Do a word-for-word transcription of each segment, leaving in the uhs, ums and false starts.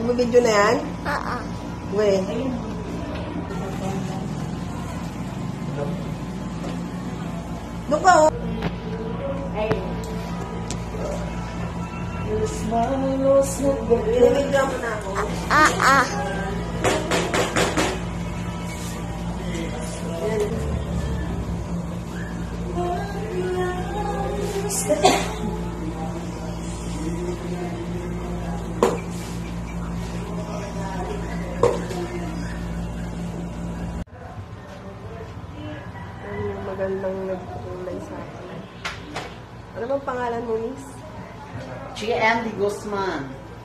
Magbibideo na yan? Oo. Weh. Doon ka, oh. Binibidyo mo na ako. Ah, ah. Ang magandang nagkulay sa akin. Ano bang pangalan mo, Miss? Chia Andy Guzman.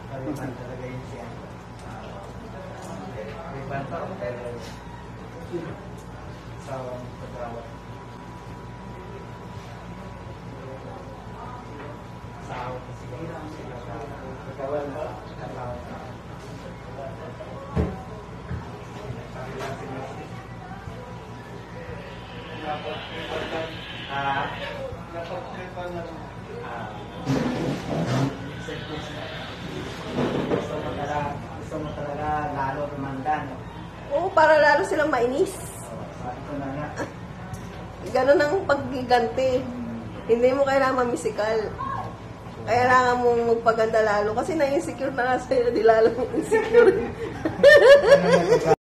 Gusto mo talaga lalo tumanda, no? Oo, para lalo silang mainis. Sabi ko na nga. Ganon ang paggiganti. Hindi mo kailangan mamisikal. Kailangan mong magpaganda lalo. Kasi na-insecure na nga sa'yo, di lalo mong insecure.